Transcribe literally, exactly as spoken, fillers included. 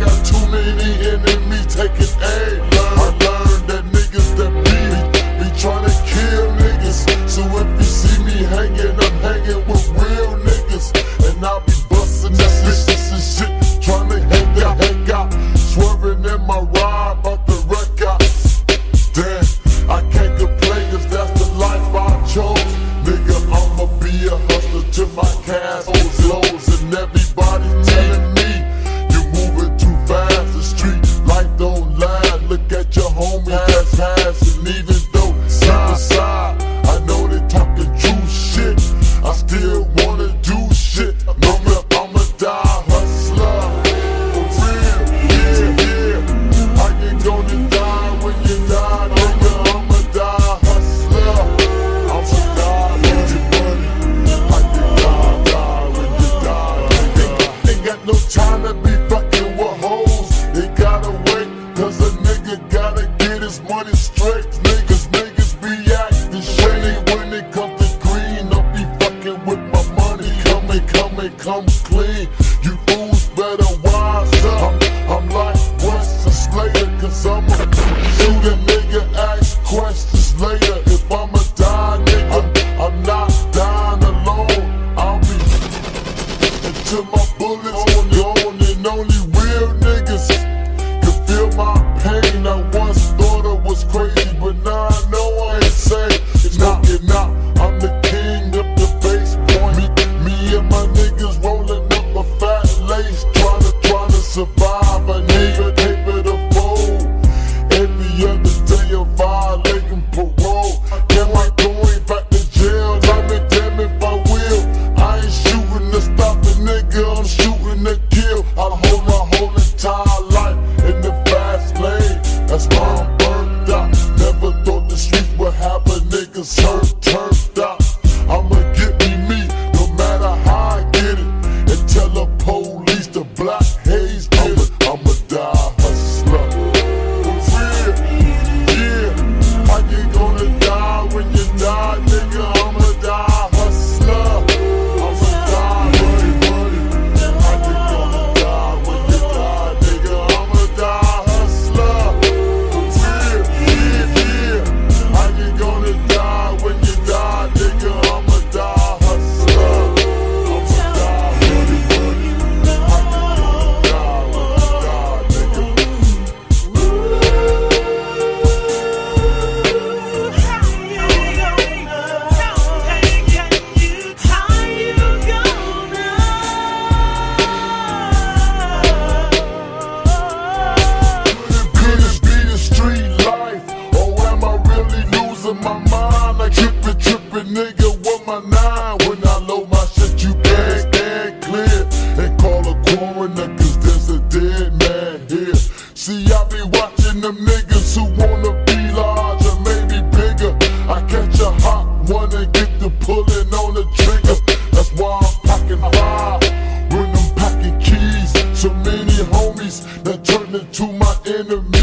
got too many enemies taking aim. I learned that niggas that be be trying to kill niggas. So if you see me hanging, I'm hanging with real niggas, and I'll be busting that bitches and shit, trying to hang out, hang out, swerving in my ride, about to wreck out. Damn, I can't complain, cause that's the life I chose. Nigga, I'ma be a hustler till my cash flows, and everybody telling me you moving too fast. The street life don't last. Look at your homie that's Haze, and even though side to side, I know they talking true shit, I still wanna do shit. Nigga, I'ma die hustler, for real, yeah, yeah. How you gonna die when you die, nigga? I'ma die hustler, I'ma die when you money. How you die, die when you die, nigga? Ain't got no time to be fucking with hoes. They gotta wait, cause a nigga gotta get his money straight. Niggas, niggas be acting shady when it comes to green. Don't be fucking with my money. Come and come and come clean. You fools better wise up. I'm, I'm like West and Slater, cause I'ma shoot a nigga, ask questions later. If I'ma die, nigga, I'm, I'm not dying alone. I'll be until my bullets on the on, and only real niggas can feel my pain. I once thought I was crazy, but now I know I ain't sane. It's not getting out. I'm the king of the base point. Me, me and my niggas rolling up a fat lace, trying to, trying to survive. A nigga paper to fold. Every other day I'm violating parole. Am I going back to jail? Tell me, damn if I will. I ain't shooting to stop a nigga, I'm shooting to kill. I hold my whole entire life in the fast lane. That's why I'm burned out. Never thought the streets would have a nigga served, turned out. I'ma get me me, no matter how I get it. And tell the police the Blac Haze did it. I'ma die hustler, for real, yeah. How you gonna die when you die, nigga? I'ma die hustler, I'ma die money, money. How you gonna die when you die, nigga? I'ma die hustler, for real, yeah, yeah. How you gonna die when you die, nigga? I'ma die hustler, I'ma die money, money. How you gonna die when you die, nigga? Could it be the street life, or am I really losing my mind? Like trippin', trippin', nigga, with my nine. When I load my shit, you can't stand clear and call a coroner, cause there's a dead man here. See, I be watching them niggas who wanna be large or maybe bigger. I catch a hot one and get to pulling on the trigger. That's why I'm packing fire when I'm packing keys. So many homies that turn into my enemies.